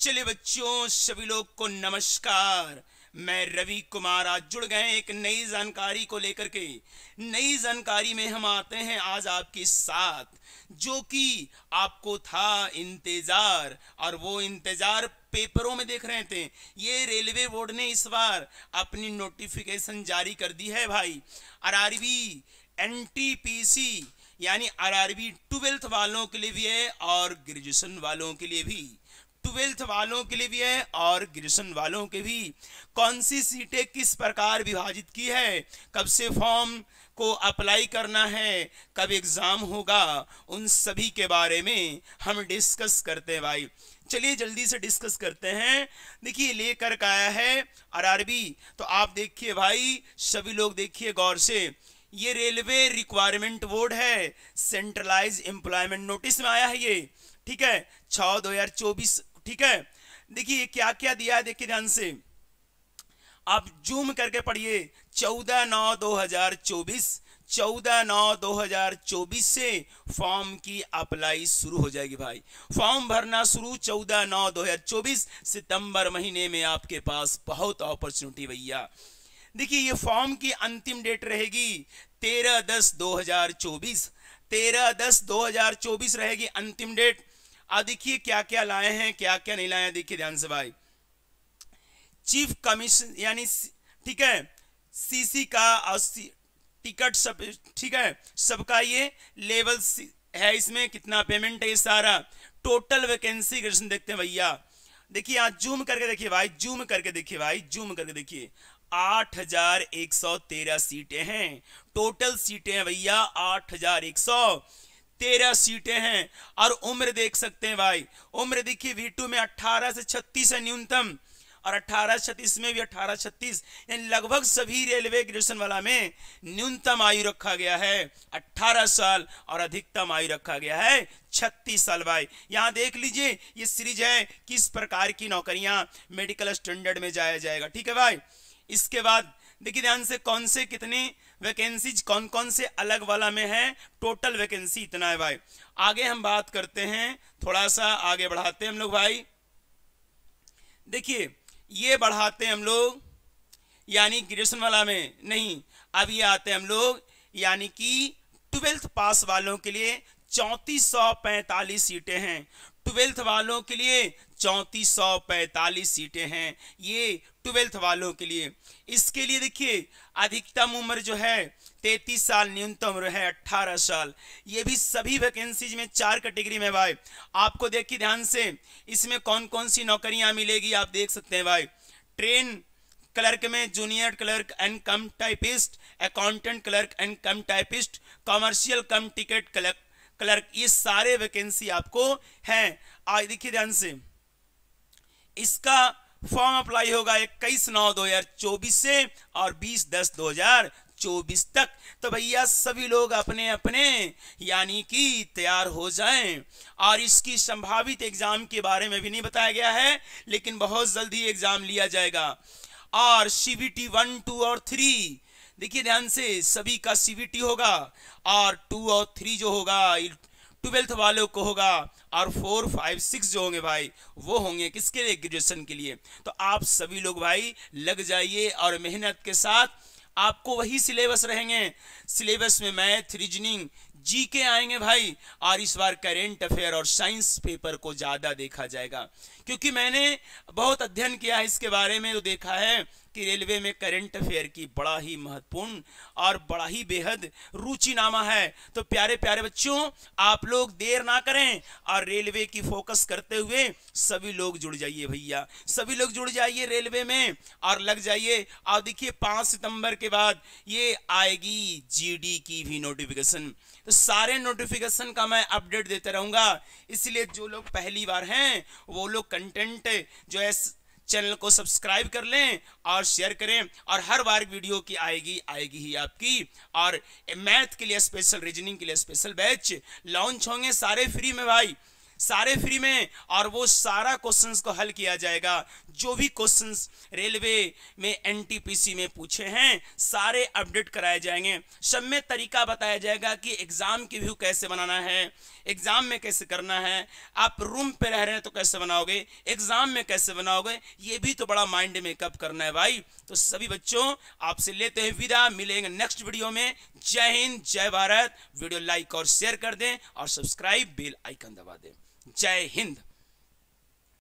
चलिए बच्चों, सभी लोग को नमस्कार। मैं रवि कुमार आज जुड़ गए एक नई जानकारी को लेकर के। नई जानकारी में हम आते हैं आज आपके साथ, जो कि आपको था इंतजार, और वो इंतजार पेपरों में देख रहे थे। ये रेलवे बोर्ड ने इस बार अपनी नोटिफिकेशन जारी कर दी है भाई। आरआरबी एनटीपीसी यानी आरआरबी 12th वालों के लिए भी है और ग्रेजुएशन वालों के लिए भी। 12th वालों के लिए भी है और ग्रेजुएशन वालों के भी। कौन सी सीटें किस प्रकार विभाजित की है, कब से फॉर्म को अप्लाई करना है, कब एग्जाम होगा, उन सभी के बारे में हम डिस्कस करते हैं भाई। चलिए जल्दी से डिस्कस करते हैं। देखिए लेकर के आया है आरआरबी, तो आप देखिए भाई, सभी लोग देखिए गौर से। ये रेलवे रिक्वायरमेंट बोर्ड है, सेंट्रलाइज एम्प्लॉयमेंट नोटिस में आया है ये, ठीक है, 6/2024, ठीक है। देखिए क्या क्या दिया है, देखिए ध्यान से, आप जूम करके पढ़िए। 14/9/2024, 14/9/2024 से फॉर्म की अप्लाई शुरू हो जाएगी भाई। फॉर्म भरना शुरू 14/9/2024, सितंबर महीने में आपके पास बहुत अपॉर्चुनिटी भैया। देखिए ये फॉर्म की अंतिम डेट रहेगी 13/10/2024, 13/10/2024 रहेगी अंतिम डेट। अब देखिए क्या क्या लाए हैं, क्या क्या नहीं लाए हैं, देखिए ध्यान से भाई। चीफ कमीशन यानी ठीक है, सीसी का टिकट सब, ठीक है, सबका ये लेवल है, इसमें कितना पेमेंट है, ये सारा टोटल वैकेंसी ग्रेजुएशन देखते हैं भैया। देखिए यहाँ जूम करके देखिए भाई, जूम करके देखिए भाई, जूम करके देखिए। 8113 सीटें हैं, टोटल सीटें हैं भैया 8113 सीटें हैं। और उम्र देख सकते हैं भाई, उम्र देखिए V2 में 18 से 36 है न्यूनतम, और 18 से 36 में भी 18 से 36, यानी लगभग सभी रेलवे ग्रेजुएशन वाला में न्यूनतम आयु रखा गया है 18 साल और अधिकतम आयु रखा गया है 36 साल भाई। यहाँ देख लीजिए ये सीरीज है किस प्रकार की नौकरियां मेडिकल स्टैंडर्ड में जाया जाएगा, ठीक है भाई। इसके बाद देखिए ध्यान से, कौन से कितनी वैकेंसीज कौन कौन से अलग वाला में है, टोटल वैकेंसी इतना है भाई। आगे हम बात करते हैं, थोड़ा सा आगे बढ़ाते हैं हम लोग भाई। देखिए ये बढ़ाते हैं हम लोग, यानी ग्रेजुएशन वाला में नहीं, अब ये आते हैं हम लोग यानी कि 12th पास वालों के लिए 3445 सीटें हैं। 12th वालों के लिए 3445 सीटें हैं, ये 12th वालों के लिए। इसके लिए देखिए अधिकतम उम्र जो है 33 साल, न्यूनतम उम्र है 18 साल। ये भी सभी वैकेंसीज में 4 कैटेगरी में भाई। आपको देखिए ध्यान से, इसमें कौन कौन सी नौकरियां मिलेगी आप देख सकते हैं भाई। ट्रेन क्लर्क में junior clerk and cum typist, accountant clerk and cum typist, commercial cum ticket clerk, ये सारे वैकेंसी आपको हैं। आज देखिए ध्यान से, इसका फॉर्म अप्लाई होगा 21/9/2024 से और 20/10/2024 तक। तो भैया सभी लोग अपने अपने यानी कि तैयार हो जाएं। और इसकी संभावित एग्जाम के बारे में भी नहीं बताया गया है, लेकिन बहुत जल्दी एग्जाम लिया जाएगा। और CBT 1, 2 और 3, देखिए ध्यान से, सभी का CBT होगा, और 2 और 3 जो होगा 12th वालों को होगा, और 4, 5, 6 जो होंगे भाई वो होंगे किसके लिए, ग्रेजुएशन के लिए। तो आप सभी लोग भाई लग जाइए, और मेहनत के साथ आपको वही सिलेबस रहेंगे। सिलेबस में मैथ, रीजनिंग, जीके आएंगे भाई, और इस बार करेंट अफेयर और साइंस पेपर को ज्यादा देखा जाएगा, क्योंकि मैंने बहुत अध्ययन किया है इसके बारे में। तो देखा है कि रेलवे में करंट अफेयर की बड़ा ही महत्वपूर्ण और बड़ा ही बेहद रुचिनामा है। तो प्यारे प्यारे बच्चों, आप लोग देर ना करें और रेलवे की फोकस करते हुए सभी लोग जुड़ जाइए भैया, सभी लोग जुड़ जाइए रेलवे में और लग जाइए। और देखिए 5 सितंबर के बाद ये आएगी GD की भी नोटिफिकेशन। तो सारे नोटिफिकेशन का मैं अपडेट देते रहूंगा, इसलिए जो लोग पहली बार हैं वो लोग कंटेंट जो है चैनल को सब्सक्राइब कर लें और शेयर करें। और हर बार वीडियो की आएगी ही आपकी। और मैथ के लिए स्पेशल, रीजनिंग के लिए स्पेशल बैच लॉन्च होंगे, सारे फ्री में भाई। सारे फ्री में, और वो सारा क्वेश्चंस को हल किया जाएगा। जो भी क्वेश्चंस रेलवे में एनटीपीसी में पूछे हैं सारे अपडेट कराए जाएंगे। सब में तरीका बताया जाएगा कि एग्जाम की व्यू कैसे बनाना है, एग्जाम में कैसे करना है, आप रूम पे रह रहे हैं तो कैसे बनाओगे, एग्जाम में कैसे बनाओगे, ये भी तो बड़ा माइंड मेकअप करना है भाई। तो सभी बच्चों आपसे लेते हैं विदा, मिलेंगे नेक्स्ट वीडियो में। जय हिंद, जय भारत। वीडियो लाइक और शेयर कर दें और सब्सक्राइब बेल आइकन दबा दें। जय हिंद।